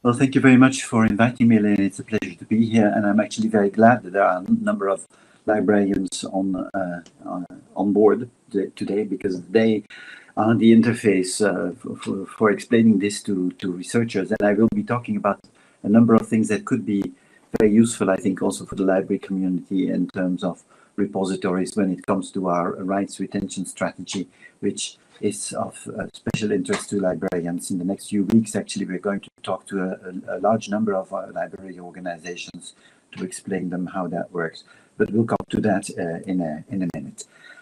Well, thank you very much for inviting me, Elaine. It's a pleasure to be here, and I'm actually very glad that there are a number of librarians on board today, because they are the interface for explaining this to researchers. And I will be talking about a number of things that could be very useful, I think, also for the library community in terms of repositories when it comes to our rights retention strategy, which is of special interest to librarians. In the next few weeks, actually, we're going to talk to a large number of library organizations to explain them how that works. But we'll come to that in a minute.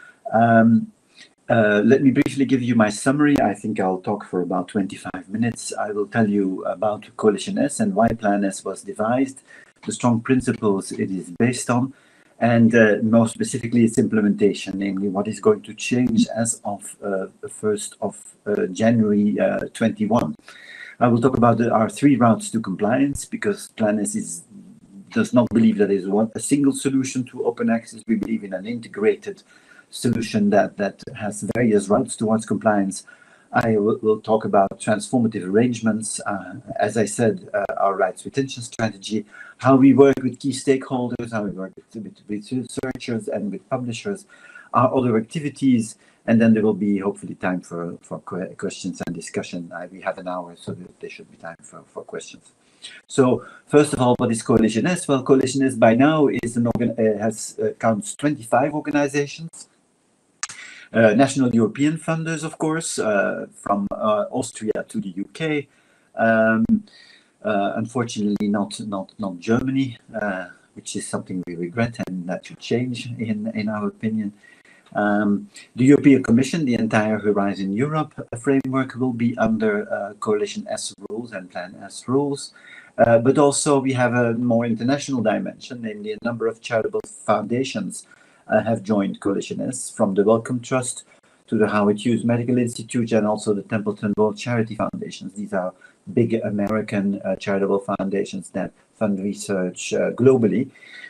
Let me briefly give you my summary. I think I'll talk for about 25 minutes. I will tell you about Coalition S and why Plan S was devised, the strong principles it is based on, and more specifically its implementation, namely what is going to change as of 1st of January 21. I will talk about our 3 routes to compliance, because Plan S does not believe that there is a single solution to open access. We believe in an integrated solution that has various routes towards compliance. I will talk about transformative arrangements, as I said, our rights retention strategy, how we work with key stakeholders, how we work with researchers and with publishers, our other activities, and then there will be hopefully time for questions and discussion. We have an hour, so there should be time for questions. So first of all, what is Coalition S? Well, Coalition S by now is counts 25 organizations. National European funders, of course, from Austria to the UK. Unfortunately, not Germany, which is something we regret, and that should change in our opinion. The European Commission, the entire Horizon Europe framework will be under Coalition S rules and Plan S rules. But also we have a more international dimension, namely a number of charitable foundations have joined Coalition S, from the Wellcome Trust to the Howard Hughes Medical Institute and also the Templeton World Charity Foundations. These are big American charitable foundations that fund research globally.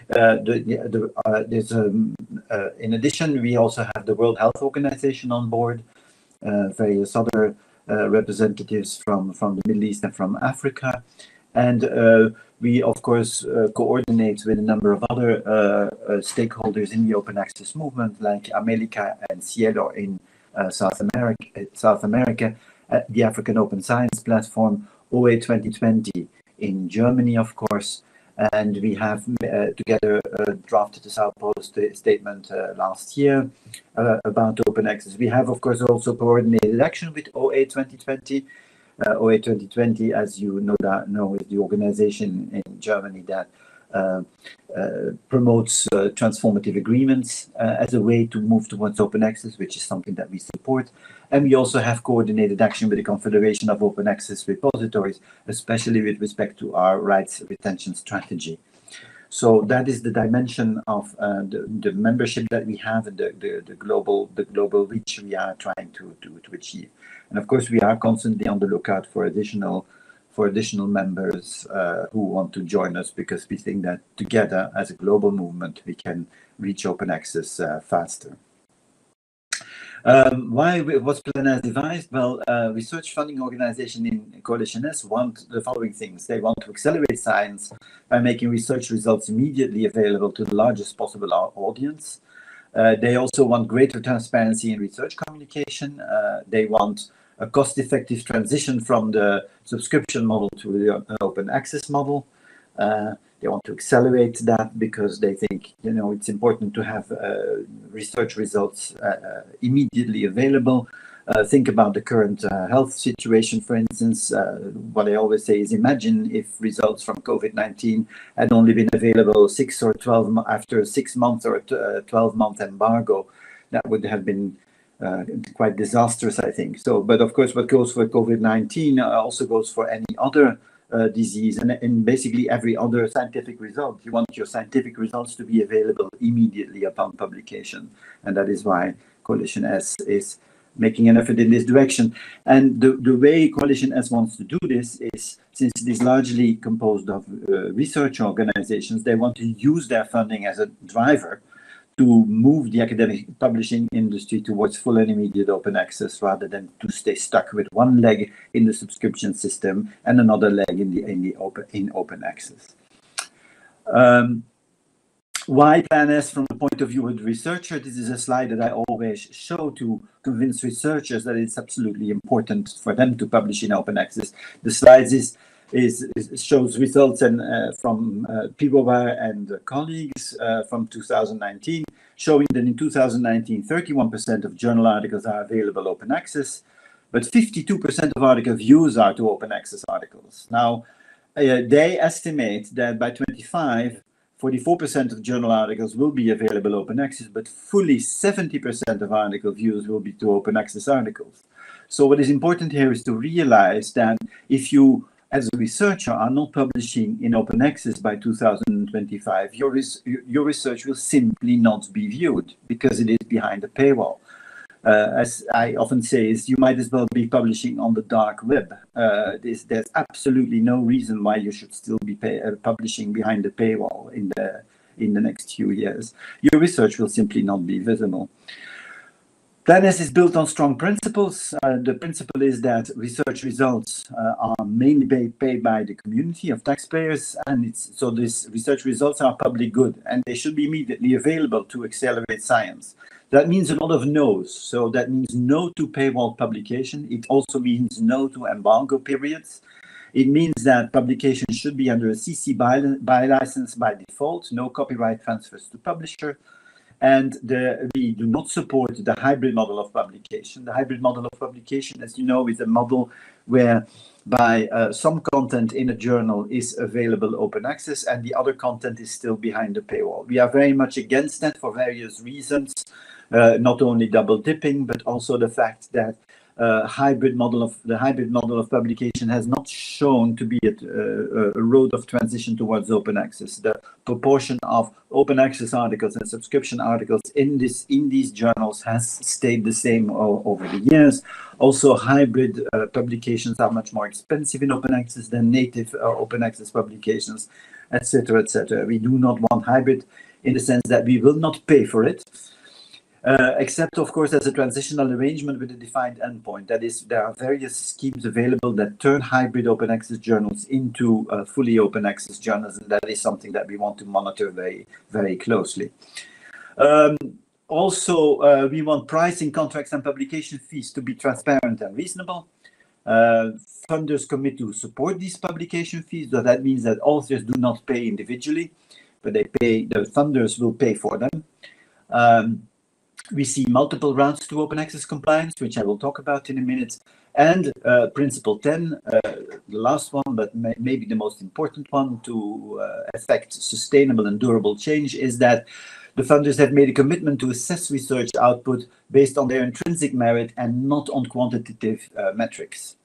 In addition, we also have the World Health Organization on board, various other representatives from the Middle East and from Africa. And we, of course, coordinate with a number of other stakeholders in the open access movement, like America and Cielo in South America, the African Open Science Platform, OA 2020 in Germany, of course. And we have together drafted a Sao Paulo statement last year about open access. We have, of course, also coordinated action with OA 2020. OA 2020, as you know, is the organization in Germany that promotes transformative agreements as a way to move towards open access, which is something that we support. And we also have coordinated action with the Confederation of Open Access Repositories, especially with respect to our rights retention strategy. So that is the dimension of the membership that we have and the global reach we are trying to achieve. And of course, we are constantly on the lookout for additional members who want to join us, because we think that together as a global movement, we can reach open access faster. Why was Plan S devised? Well, research funding organization in Coalition S want the following things. They want to accelerate science by making research results immediately available to the largest possible audience. They also want greater transparency in research communication. They want a cost-effective transition from the subscription model to the open access model. They want to accelerate that because they think, it's important to have research results immediately available. Think about the current health situation, for instance. What I always say is, imagine if results from COVID-19 had only been available 6 or 12 after a 6 month or a 12-month embargo. That would have been quite disastrous, I think. So, but of course, what goes for COVID-19 also goes for any other disease and basically every other scientific result. You want your scientific results to be available immediately upon publication. And that is why Coalition S is making an effort in this direction. And the way Coalition S wants to do this is, since it is largely composed of research organizations, they want to use their funding as a driver to move the academic publishing industry towards full and immediate open access, rather than to stay stuck with one leg in the subscription system and another leg in open access. Why Plan S from the point of view of the researcher? This is a slide that I always show to convince researchers that it's absolutely important for them to publish in open access. The slides shows results from Pivovar and colleagues from 2019, showing that in 2019, 31% of journal articles are available open access, but 52% of article views are to open access articles. Now, they estimate that by 2025, 44% of journal articles will be available open access, but fully 70% of article views will be to open access articles. So what is important here is to realize that if you, as a researcher, are not publishing in open access by 2025, your research will simply not be viewed because it is behind a paywall. As I often say, is you might as well be publishing on the dark web. There's absolutely no reason why you should still be publishing behind the paywall in the next few years. Your research will simply not be visible. Plan S is built on strong principles. The principle is that research results are mainly paid by the community of taxpayers, and so these research results are public good, and they should be immediately available to accelerate science. That means a lot of no's. So that means no to paywall publication. It also means no to embargo periods. It means that publication should be under a CC BY license by default, no copyright transfers to publisher. And we do not support the hybrid model of publication. The hybrid model of publication, as you know, is a model whereby some content in a journal is available open access and the other content is still behind the paywall. We are very much against that for various reasons, not only double dipping, but also the fact that the hybrid model of publication has not shown to be a road of transition towards open access. The proportion of open access articles and subscription articles in these journals has stayed the same over the years. Also, hybrid publications are much more expensive in open access than native open access publications, etc., etc. We do not want hybrid in the sense that we will not pay for it. Except, of course, as a transitional arrangement with a defined endpoint. That is, there are various schemes available that turn hybrid open access journals into fully open access journals, and that is something that we want to monitor very, very closely. Also, we want pricing, contracts, and publication fees to be transparent and reasonable. Funders commit to support these publication fees, so that means that authors do not pay individually, but the funders will pay for them. We see multiple routes to open access compliance, which I will talk about in a minute. And principle 10, the last one, but maybe the most important one to affect sustainable and durable change, is that the funders have made a commitment to assess research output based on their intrinsic merit and not on quantitative metrics.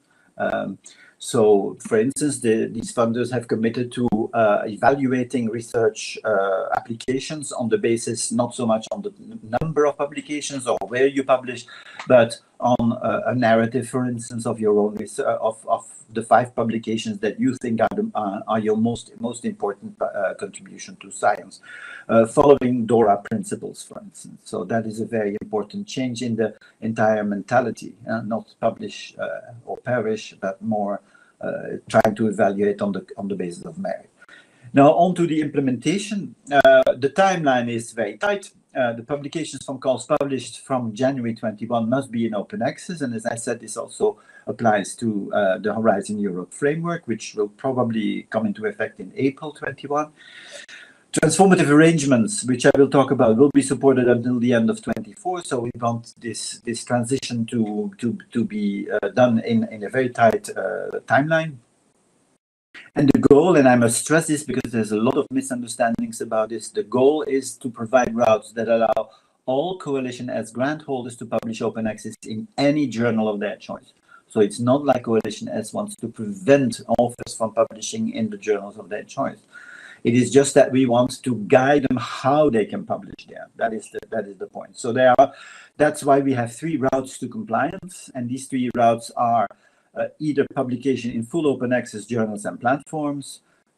So, for instance, these funders have committed to evaluating research applications on the basis not so much on the number of publications or where you publish, but on a narrative, for instance, of your own of the 5 publications that you think are your most important contribution to science, following DORA principles, for instance. So that is a very important change in the entire mentality, not publish or perish, but more trying to evaluate on the basis of merit. Now, on to the implementation. The timeline is very tight. The publications from calls published from January 21 must be in open access. And as I said, this also applies to the Horizon Europe framework, which will probably come into effect in April 21. Transformative arrangements, which I will talk about, will be supported until the end of 24. So we want this transition to be done in a very tight timeline. And the goal, and I must stress this because there's a lot of misunderstandings about this, the goal is to provide routes that allow all Coalition S grant holders to publish open access in any journal of their choice. So it's not like Coalition S wants to prevent authors from publishing in the journals of their choice. It is just that we want to guide them how they can publish there. That is the point. So that's why we have 3 routes to compliance, and these 3 routes are either publication in full open access journals and platforms,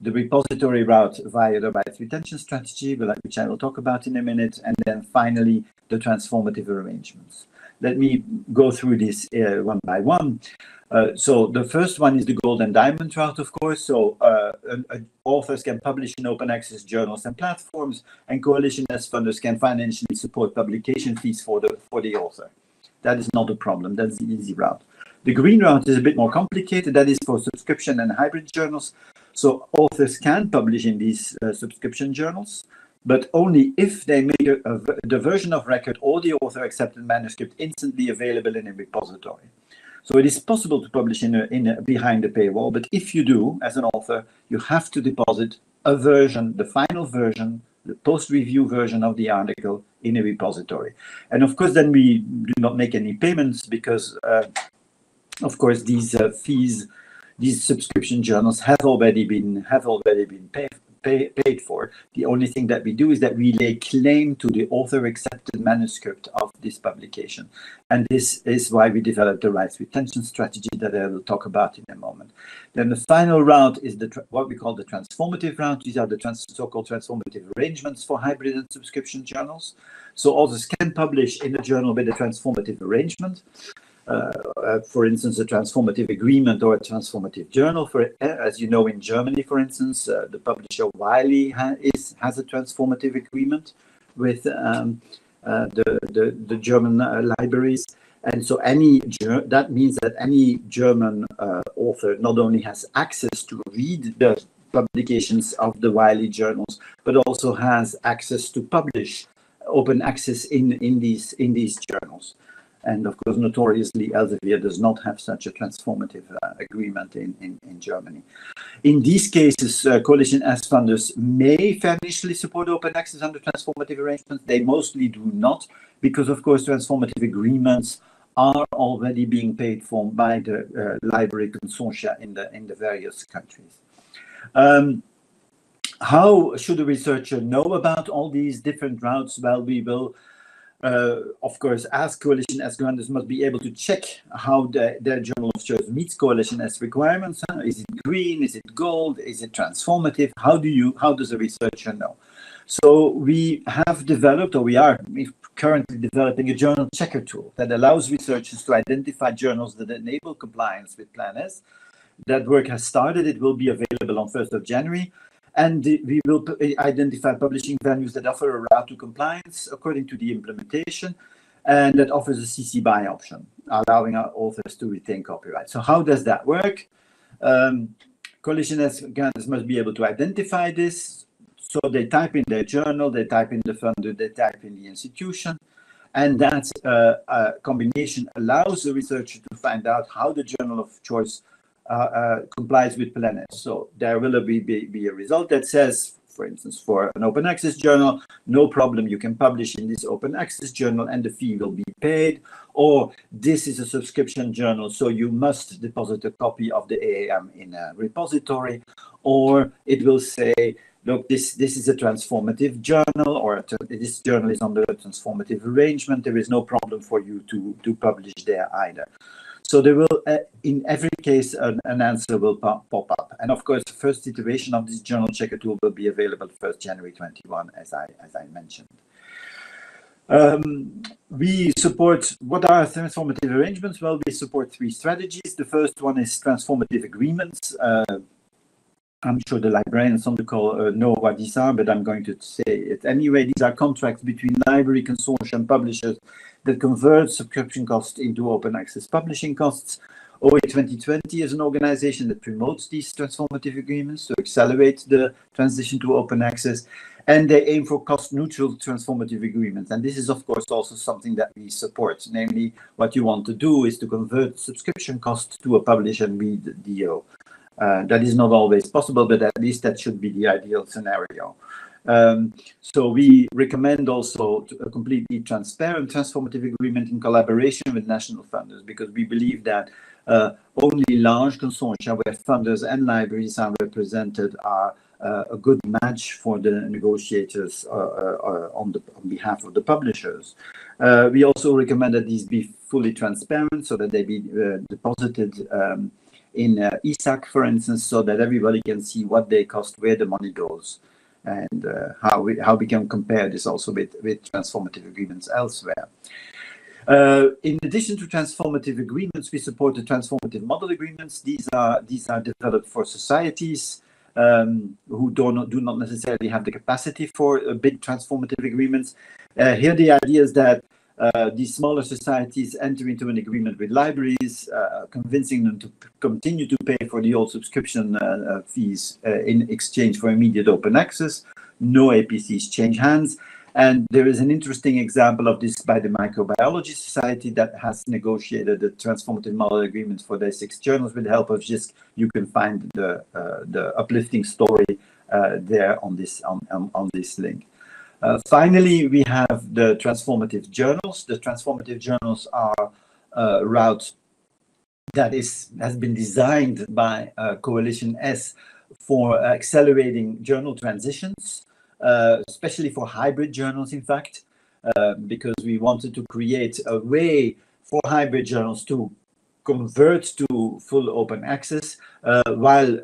the repository route via the rights retention strategy, which I will talk about in a minute, and then finally the transformative arrangements. Let me go through this one by one. So the first one is the gold and diamond route, of course. So authors can publish in open access journals and platforms, and Coalition S funders can financially support publication fees for the author. That is not a problem. That's the easy route. The green route is a bit more complicated. That is for subscription and hybrid journals. So authors can publish in these subscription journals, but only if they make the version of record or the author-accepted manuscript instantly available in a repository. So it is possible to publish behind the paywall, but if you do, as an author, you have to deposit a version, the final version, the post-review version of the article in a repository. And of course, then we do not make any payments because, of course, these fees, these subscription journals have already been paid for. The only thing that we do is that we lay claim to the author-accepted manuscript of this publication. And this is why we developed the rights retention strategy that I will talk about in a moment. Then the final route is what we call the transformative route. These are the so-called transformative arrangements for hybrid and subscription journals. So authors can publish in a journal with a transformative arrangement. For instance, a transformative agreement or a transformative journal. As you know, in Germany, for instance, the publisher Wiley has a transformative agreement with the German libraries. And so that means that any German author not only has access to read the publications of the Wiley journals, but also has access to publish open access in these journals. And of course, notoriously, Elsevier does not have such a transformative agreement in Germany. In these cases, Coalition S funders may financially support open access under transformative arrangements. They mostly do not, because of course, transformative agreements are already being paid for by the library consortia in the various countries. How should a researcher know about all these different routes? Well, we will of course, as Coalition S grantors must be able to check how their journal of choice meets Coalition S requirements. Is it green? Is it gold? Is it transformative? How does a researcher know? So we have developed, or we're currently developing a journal checker tool that allows researchers to identify journals that enable compliance with Plan S. That work has started. It will be available on 1st of January. And we will identify publishing venues that offer a route to compliance according to the implementation, and that offers a CC BY option, allowing our authors to retain copyright. So how does that work? Coalition S grantors must be able to identify this. So they type in their journal, they type in the funder, they type in the institution, and that combination allows the researcher to find out how the journal of choice complies with Plan S. So there will be a result that says, for instance, for an open access journal, no problem, you can publish in this open access journal and the fee will be paid. Or this is a subscription journal, so you must deposit a copy of the AAM in a repository. Or it will say, look, this is a transformative journal, or this journal is under a transformative arrangement. There is no problem for you to publish there either. So there will, in every case, an answer will pop up. And of course, the first iteration of this journal checker tool will be available 1st January 21, as I mentioned. We support, what are transformative arrangements? Well, we support 3 strategies. The first one is transformative agreements. I'm sure the librarians on the call know what these are, but I'm going to say it anyway. These are contracts between library consortium and publishers that convert subscription costs into open access publishing costs. OA 2020 is an organization that promotes these transformative agreements to accelerate the transition to open access, and they aim for cost-neutral transformative agreements. And this is, of course, also something that we support. Namely, what you want to do is to convert subscription costs to a publish and read deal. That is not always possible, but at least that should be the ideal scenario. So we recommend also a completely transparent transformative agreement in collaboration with national funders, because we believe that only large consortia where funders and libraries are represented are a good match for the negotiators on behalf of the publishers. We also recommend that these be fully transparent so that they be deposited in ESAC, for instance, so that everybody can see what they cost, where the money goes, and how we can compare this also with transformative agreements elsewhere. In addition to transformative agreements, we support the transformative model agreements. These are developed for societies who do not necessarily have the capacity for big transformative agreements. Here the idea is that these smaller societies enter into an agreement with libraries, convincing them to continue to pay for the old subscription fees in exchange for immediate open access. No APCs change hands. And there is an interesting example of this by the Microbiology Society that has negotiated the transformative model agreement for their 6 journals with the help of JISC. You can find the uplifting story there on this link. Finally, we have the transformative journals. The transformative journals are a route that has been designed by Coalition S for accelerating journal transitions. Especially for hybrid journals, in fact, because we wanted to create a way for hybrid journals to convert to full open access while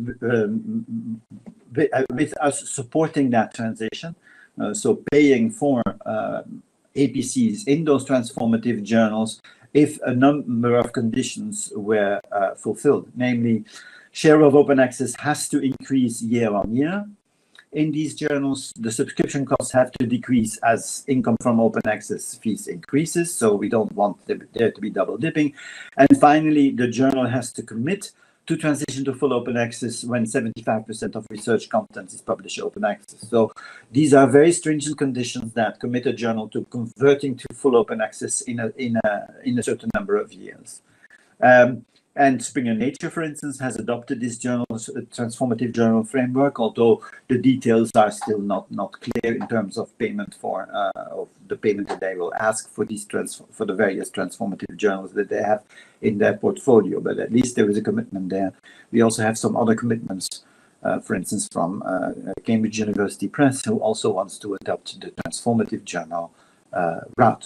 with us supporting that transition. So paying for APCs in those transformative journals if a number of conditions were fulfilled, namely share of open access has to increase year on year. In these journals, the subscription costs have to decrease as income from open access fees increases, so we don't want there to be double dipping. And finally, the journal has to commit to transition to full open access when 75% of research content is published open access. So these are very stringent conditions that commit a journal to converting to full open access in a certain number of years. And Springer Nature, for instance, has adopted this transformative journal framework, although the details are still not clear in terms of payment of the payment that they will ask for for the various transformative journals that they have in their portfolio. But at least there is a commitment there. We also have some other commitments, for instance, from Cambridge University Press, who also wants to adopt the transformative journal route.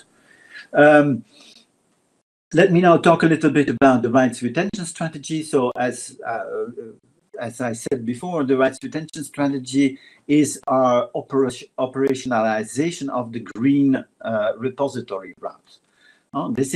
Let me now talk a little bit about the rights retention strategy. So as I said before, the rights retention strategy is our operationalization of the green repository route. This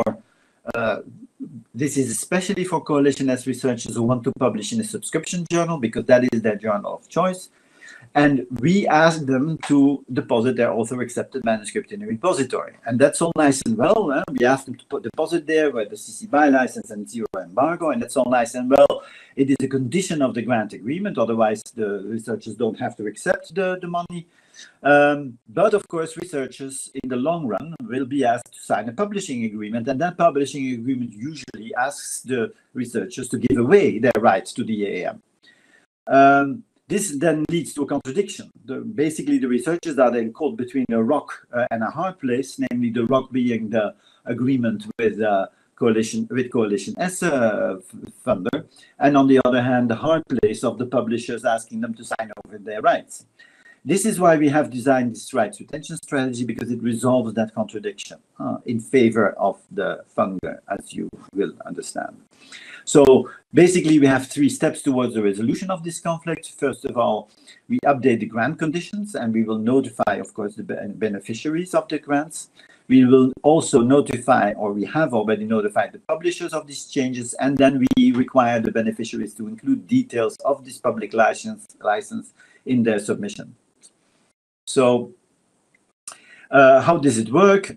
is especially for Coalition S researchers who want to publish in a subscription journal, because that is their journal of choice. And we ask them to deposit their author-accepted manuscript in a repository. And that's all nice and well. We ask them to deposit there with the CC BY license and zero embargo, and that's all nice and well. It is a condition of the grant agreement, otherwise the researchers don't have to accept the money. But of course, researchers in the long run will be asked to sign a publishing agreement, and that publishing agreement usually asks the researchers to give away their rights to the EAM. This then leads to a contradiction. Basically, the researchers are then caught between a rock and a hard place, namely the rock being the agreement with Coalition S funder, and on the other hand, the hard place of the publishers asking them to sign over their rights. This is why we have designed this rights retention strategy, because it resolves that contradiction in favor of the funder, as you will understand. So basically, we have 3 steps towards the resolution of this conflict. First of all, we update the grant conditions, and we will notify, of course, the beneficiaries of the grants. We will also notify, or we have already notified, the publishers of these changes, and then we require the beneficiaries to include details of this public license in their submission. So how does it work?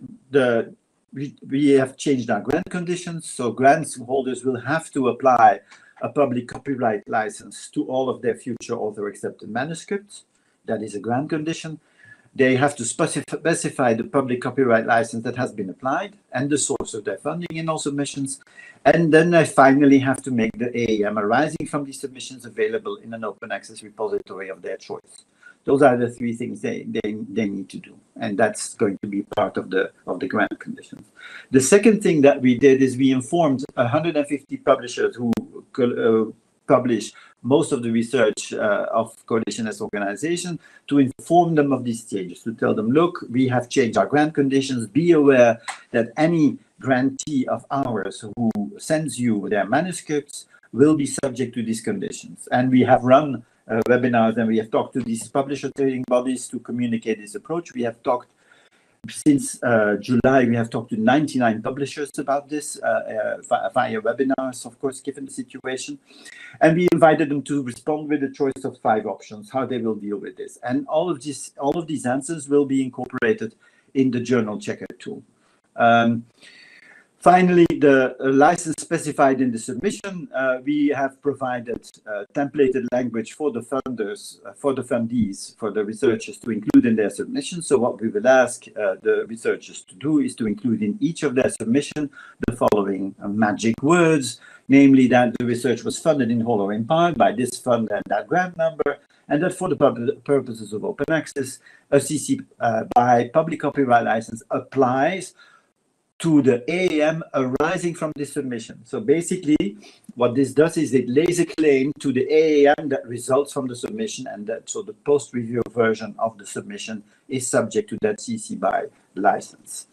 We have changed our grant conditions, so grant holders will have to apply a public copyright license to all of their future author-accepted manuscripts. That is a grant condition. They have to specify the public copyright license that has been applied and the source of their funding in all submissions. And then they finally have to make the EAM arising from these submissions available in an open access repository of their choice. Those are the 3 things they need to do, and that's going to be part of the grant conditions. The second thing that we did is we informed 150 publishers who publish most of the research of Coalition S organization, to inform them of these changes, to tell them, look, we have changed our grant conditions. Be aware that any grantee of ours who sends you their manuscripts will be subject to these conditions. And we have run webinars, and we have talked to these publisher trading bodies to communicate this approach. We have talked since July, we have talked to 99 publishers about this via webinars, of course, given the situation. And we invited them to respond with a choice of 5 options, how they will deal with this. And all of these answers will be incorporated in the journal checker tool. Finally, the license specified in the submission, we have provided templated language for the funders, for the fundees, for the researchers to include in their submission. So what we will ask the researchers to do is to include in each of their submission the following magic words, namely that the research was funded in whole or in part by this fund and that grant number, and that for the purposes of open access, a CC BY public copyright license applies to the AAM arising from this submission. So basically, what this does is it lays a claim to the AAM that results from the submission, and that so the post-review version of the submission is subject to that CC BY license.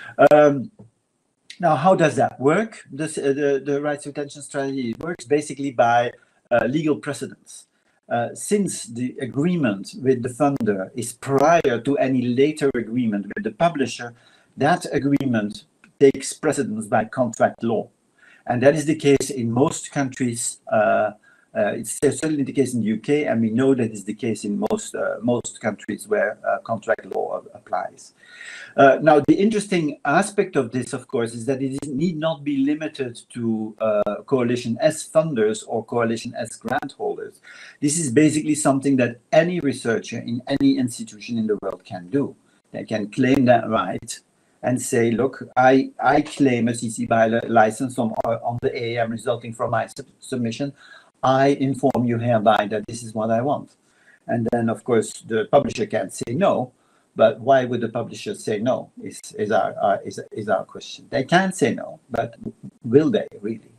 Now, how does that work? The rights retention strategy works basically by legal precedence. Since the agreement with the funder is prior to any later agreement with the publisher, that agreement takes precedence by contract law. And that is the case in most countries. It's certainly the case in the UK, and we know that is the case in most countries where contract law applies. Now, the interesting aspect of this, of course, is that it need not be limited to Coalition S funders or Coalition S grant holders. This is basically something that any researcher in any institution in the world can do. They can claim that right and say, look, I claim a CC BY license on the AAM resulting from my submission. I inform you hereby that this is what I want. And then, of course, the publisher can say no, but why would the publisher say no is our question. They can say no, but will they really?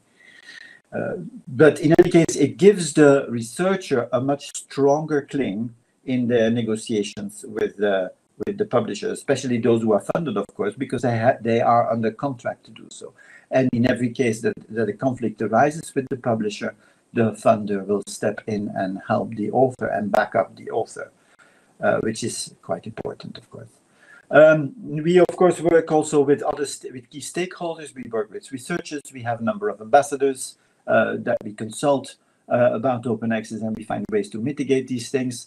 But in any case, it gives the researcher a much stronger claim in their negotiations with the publisher, especially those who are funded, of course, because they are under contract to do so. And in every case that a conflict arises with the publisher, the funder will step in and help the author and back up the author, which is quite important, of course. We, of course, work also with with key stakeholders. We work with researchers. We have a number of ambassadors that we consult about open access, and we find ways to mitigate these things.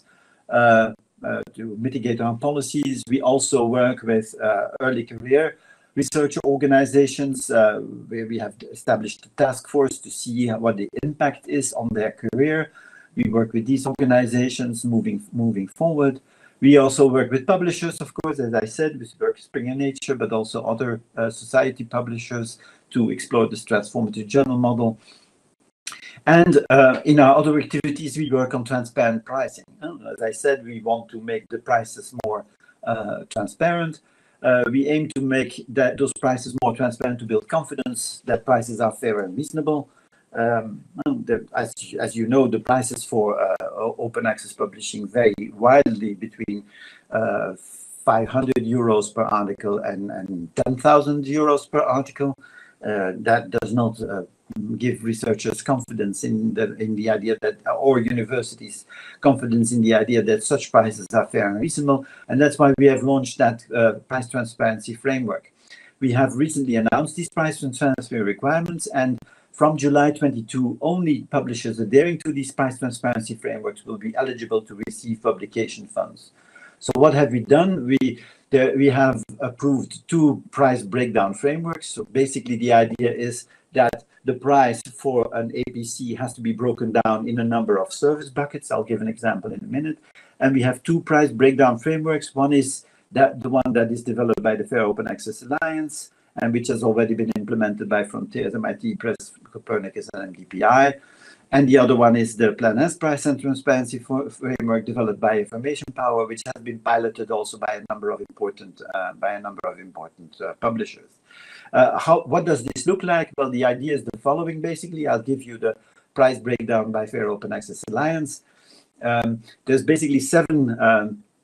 To mitigate our policies. We also work with early career research organizations where we have established a task force to see what the impact is on their career. We work with these organizations moving forward. We also work with publishers, of course, as I said, with Springer Nature, but also other society publishers to explore this transformative journal model. And in our other activities, we work on transparent pricing. As I said, we want to make the prices more transparent. We aim to make those prices more transparent to build confidence that prices are fair and reasonable. As you know, the prices for open access publishing vary wildly between 500 euros per article and 10,000 euros per article. That does not give researchers confidence in the idea that, or universities confidence in the idea that such prices are fair and reasonable. And that's why we have launched that price transparency framework. We have recently announced these price transparency requirements, and from July 22, only publishers adhering to these price transparency frameworks will be eligible to receive publication funds. So what have we done? We have approved 2 price breakdown frameworks. So basically the idea is that the price for an APC has to be broken down in a number of service buckets. I'll give an example in a minute. And we have 2 price breakdown frameworks. One is the one that is developed by the Fair Open Access Alliance, and which has already been implemented by Frontiers, MIT Press, Copernicus, and MDPI. And the other one is the Plan S price and transparency framework developed by Information Power, which has been piloted also by a number of important publishers. What does this look like? Well, the idea is the following. Basically, I'll give you the price breakdown by Fair Open Access Alliance. There's basically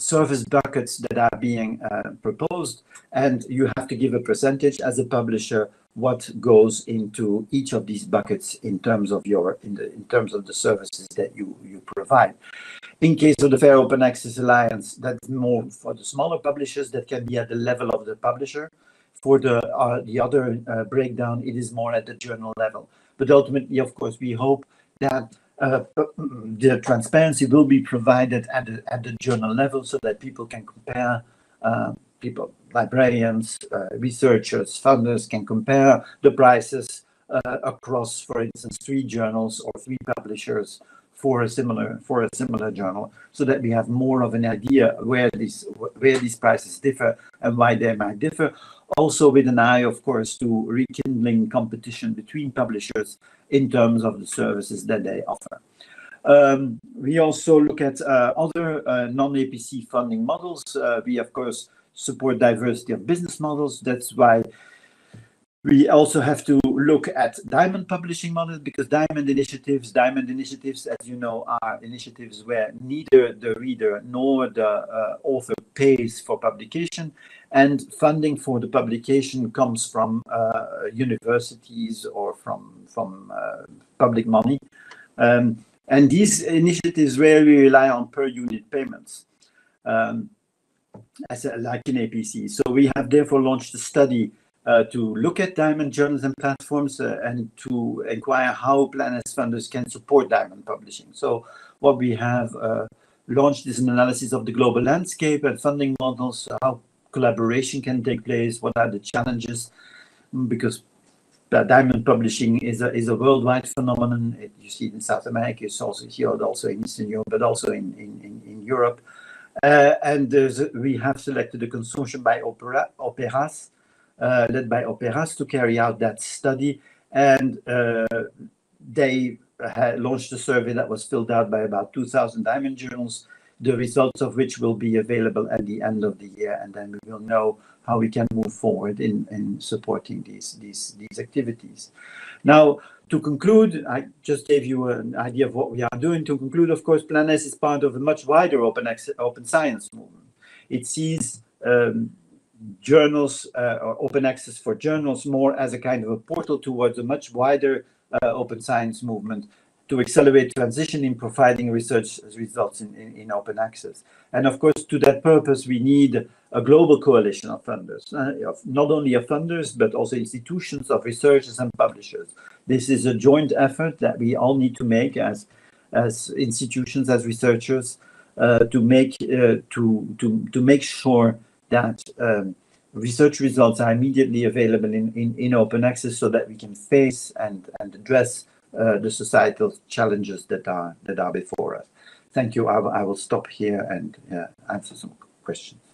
service buckets that are being proposed, and you have to give a percentage as a publisher what goes into each of these buckets in terms of in terms of the services that you provide. In case of the Fair Open Access Alliance, that's more for the smaller publishers, that can be at the level of the publisher. For the other breakdown, it is more at the journal level. But ultimately, of course, we hope that the transparency will be provided at the journal level, so that people can compare, librarians, researchers, funders can compare the prices across, for instance, 3 journals or 3 publishers for a similar journal, so that we have more of an idea where these prices differ and why they might differ. Also with an eye, of course, to rekindling competition between publishers in terms of the services that they offer. We also look at other non-APC funding models. We, of course, support diversity of business models. That's why we also have to look at diamond publishing models, because diamond initiatives, as you know, are initiatives where neither the reader nor the author pays for publication, and funding for the publication comes from universities or from public money. And these initiatives rarely rely on per unit payments, like in APC. So we have therefore launched a study to look at diamond journals and platforms and to inquire how Plan S funders can support diamond publishing. So what we have launched is an analysis of the global landscape and funding models, how collaboration can take place, what are the challenges, because diamond publishing is a worldwide phenomenon. You see it in South America, it's also here, also in Eastern Europe, but also in Europe. And we have selected a consortium by Operas, led by Operas, to carry out that study, and they had launched a survey that was filled out by about 2,000 diamond journals, the results of which will be available at the end of the year, and then we will know how we can move forward in supporting these activities. Now, to conclude, I just gave you an idea of what we are doing. To conclude, of course, Plan S is part of a much wider open science movement. It sees journals or open access for journals more as a kind of a portal towards a much wider open science movement to accelerate transition in providing research results in open access. And of course, to that purpose, we need a global coalition of funders, not only of funders, but also institutions, of researchers and publishers. This is a joint effort that we all need to make as institutions, as researchers, to make sure that research results are immediately available in open access, so that we can face and address the societal challenges that are before us. Thank you. I will stop here and answer some questions.